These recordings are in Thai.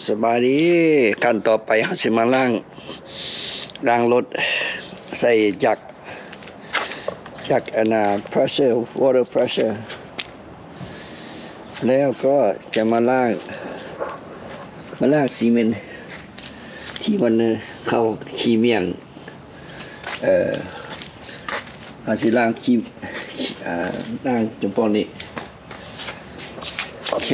สบายดีขั้นต่อไปเขาสิมาล้างรถใส่จักpressure water pressure แล้วก็จะมาล้างซีเมนต์ที่มันเข้าขี้เมี่ยงเขาสิล้างล้างจมปองนี้โอเค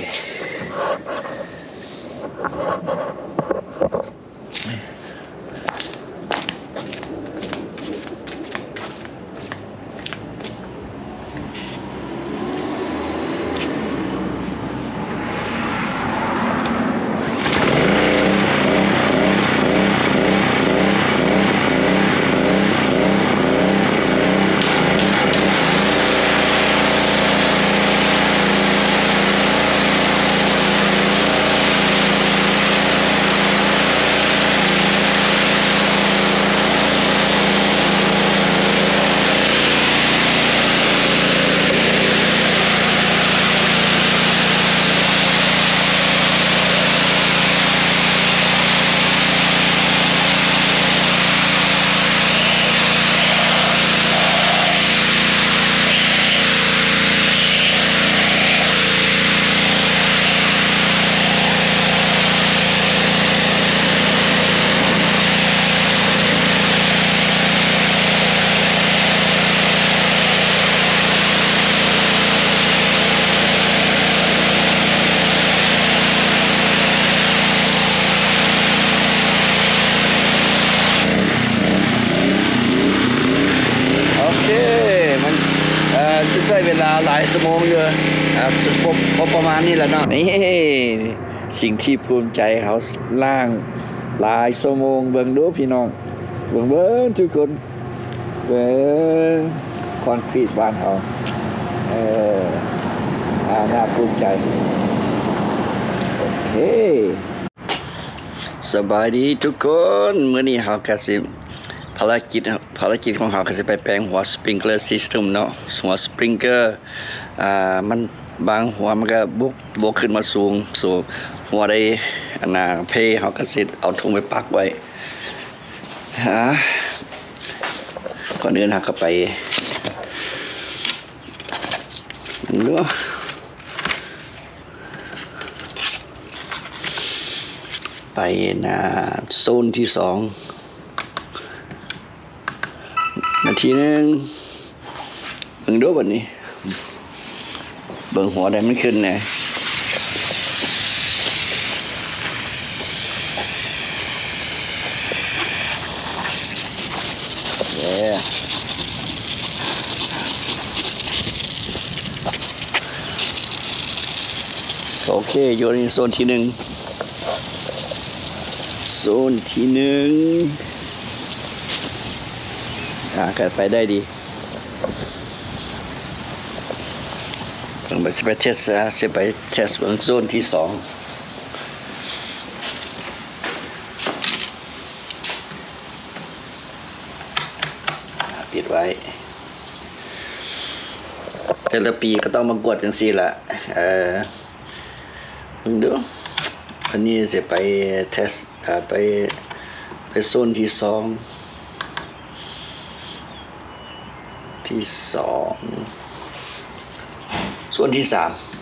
ใช้เวลาหลายชั่วโมงเลยประมาณนี้แหละเนาะนี่สิ่งที่ภูมิใจเขาล่างหลายชั่วโมงเบิ่งดูพี่น้องเบิ่งทุกคนเบิ่งคอนกรีตบ้านเขาน่าภูมิใจโอเคสบายดีทุกคนมื้อนี้เขาก็สิภารกิจของเขาก็จะไปแปลงหัวสปริงเกอร์ซิสเต็มเนาะหัวสปริงเกอร์มันบางหัวมันก็บกขึ้นมาสูงหัวได้เพเขาก็สิเอาถุงไปปักไว้ก่อนอื่นเขาก็ไปเนาะไปโซนที่2นาทีนึงเบิ่งดูบัดนี้เบิ่งหัวได้มันขึ้นไงโอเคอยู่ในโซนที่1ก็ไปได้ดีต้องไปเทสเบื้องโซนที่2ปิดไว้แต่ละปีก็ต้องมากวดจังซี่ล่ะดูอันนี้จะไปเทสไปโซนที่2ส่วนที่3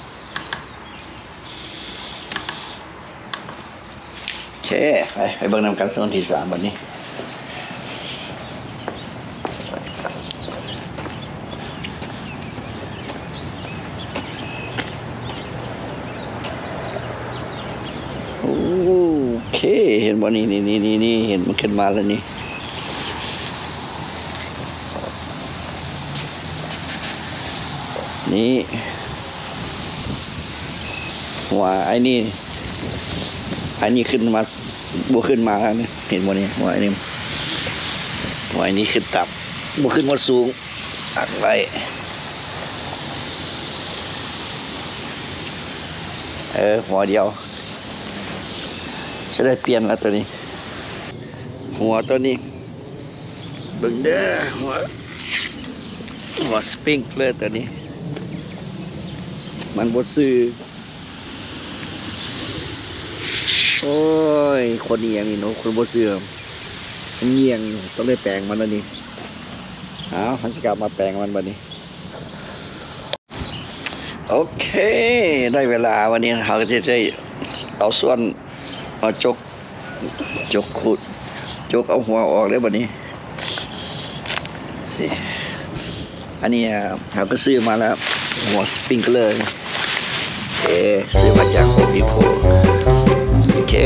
โอเคไปเบิ่งนำกันส่วนที่3บัดนี้โอเคเห็นบ่นี่เห็นมันขึ้นมาแล้วนี่หัวไอ้นี่ขึ้นมาบวขึ้นมาแล้วนี่เห็นบ่นี่หัวไอ้นี่ขึ้นต่ำบวขึ้นมาสูงอักไว้หัวเดียวจะได้เปลี่ยนแล้วตัวนี้หัวตัวนี้เบิ่งเด้อหัวสปริงเกอร์ตัวนี้มันบ่ซื้อโอ้ยคนเอียงนี่เนาะคนบ่เสื่อมเงียงต้องได้แปลงมันแล้วนี่เอาพันสกลับมาแปลงมันบัดนี้โอเคได้เวลาวันนี้เราก็จะได้เอาส่วนเอาจกขุดจกเอาหัวออกได้บัดนี้นี่อันนี้เราก็ซื้อมาแล้วหัวสปริงเกอร์ซื้อมาจากโฮมดีโพโอเค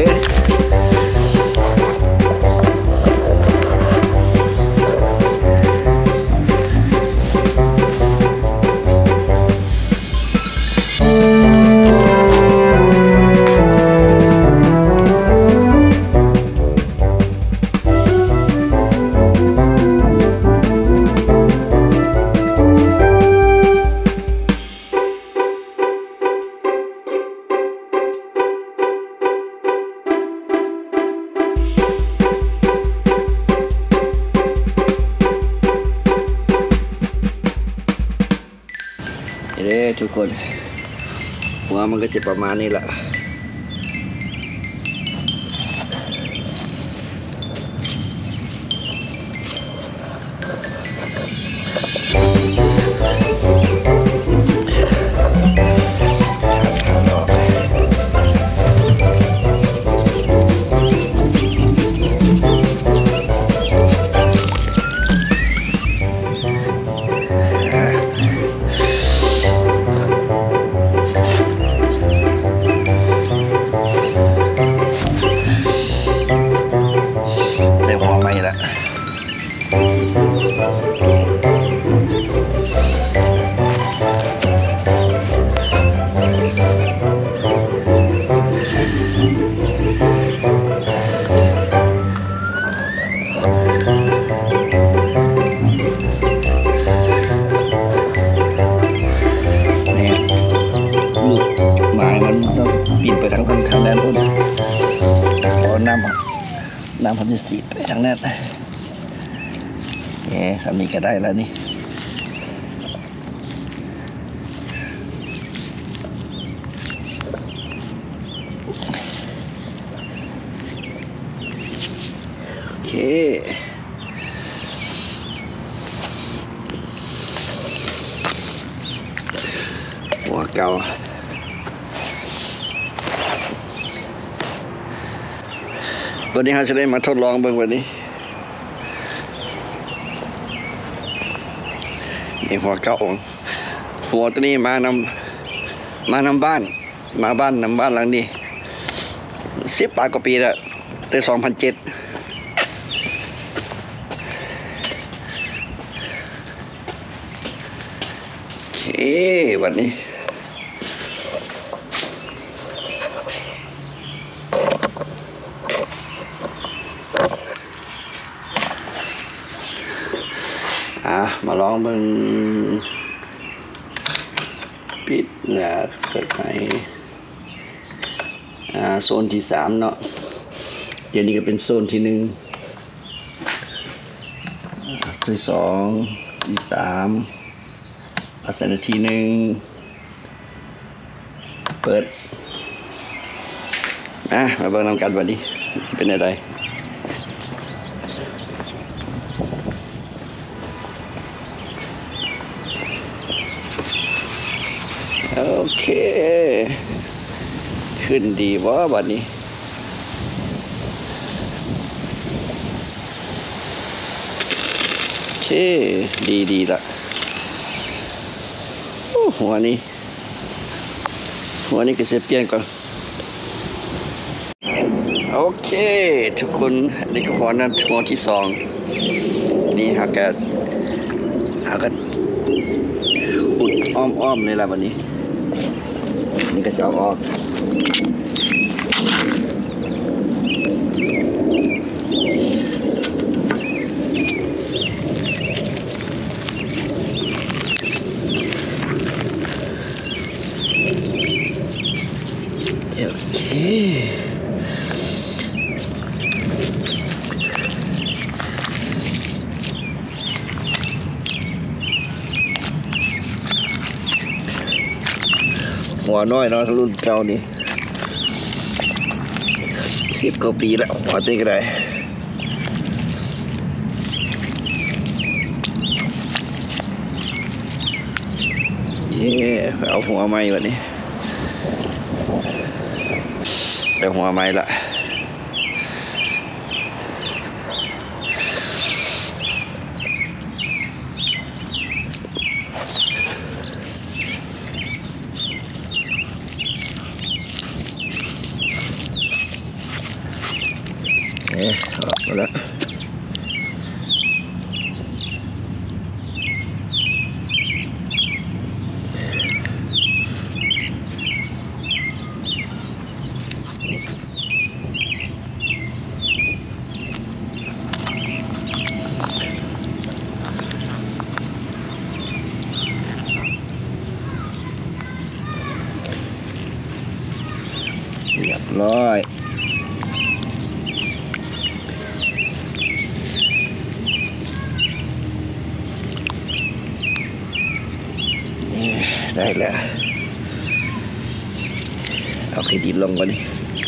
เด้ทุกคนหัวมันก็จะประมาณนี้แหละปีนไปทางด้านนู้นขอน้ำพันธุ์สีไปทางนั้นสามีก็ได้แล้วนี่โอเคหัวเก่าวันนี้เราจะได้มาทดลองเบิ่งวันนี้นี่หัวเก่าหัวตัวนี้มานำบ้านมาบ้านนำบ้านหลังนี้10 กว่าปีแล้วแต่2007โอเควันนี้มาลองเบิ่งปิดเปิดไปโซนที่3เนาะเดี๋ยวนี้ก็เป็นโซนที่1ที่2ที่3เอาใส่นาที1เปิดมาเบิ่งนำกันวันนี้จะเป็นอะไรโอเคขึ้นดีวะบัดนี้โอเคดีละหัวนี้ก็จะเปลี่ยนก่อนโอเคทุกคนนี่ก็หัวนั้นหัวที่2นี่หากขุดอ้อมเลยล่ะวันนี้นี่ก็จะเอาออกโอเคหัวน้อยเนาะรุ่นเก่านี่ 10 กว่าปีแล้วพอตีก็ได้เย้เอาหัวไม้วันนี้แต่หัวไม้ละออกมาแล้วเรียบร้อยได้แล้วเอาเครดิตลงก่อนนี่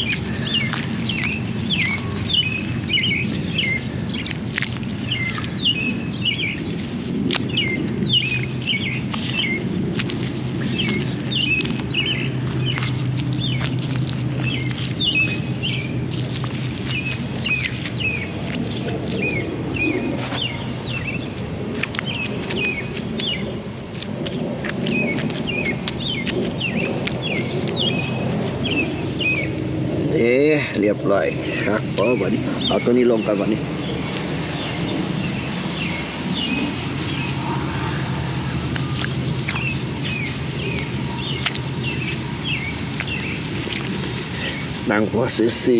เรียบร้อยครับพอวันนี้เอาตัวนี้ลงกันวันนี้นางหัวสี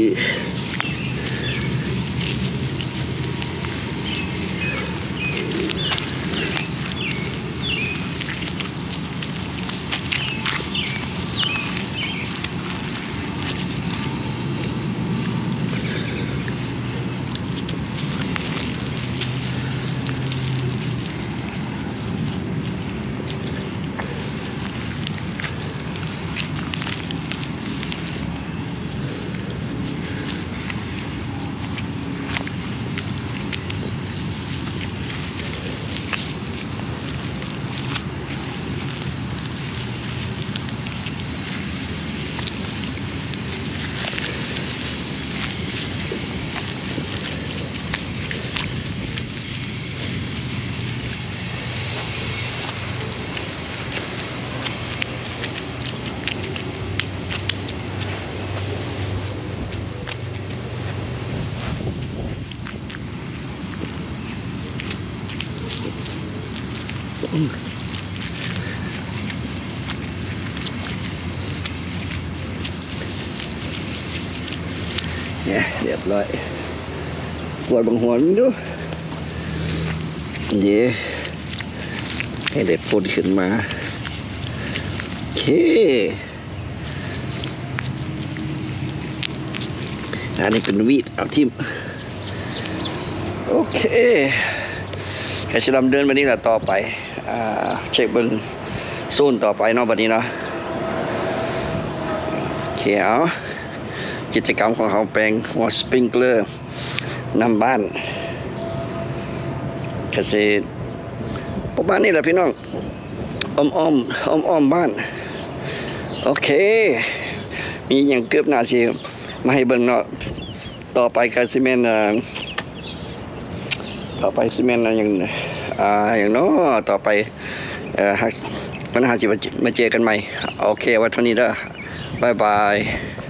เนี่ยเรียบร้อยกวดบางหัวมันดูเดี๋ยวให้เด็ดปูนขึ้นมาโอเคอันนี้เป็นวีดเอาทิ่มโอเคแค่ฉลามเดินมานี่แหละต่อไปเช็คเบิ้งโซนต่อไปเนาะบัดนี้เนาะโอเคเอากิจกรรมของเขาแปลงหัวสปริงเกอร์นำบ้านเกษตรประมาณนี้แหละพี่น้องอ้อมบ้านโอเคมีอย่างเกือบหน้าสิมาให้เบิ่งเนาะต่อไปก็ซีเมนต์อย่างเนาะต่อไปปัญหาสิมาเจอกันใหม่โอเควันเท่านี้เด้อบ๊ายบาย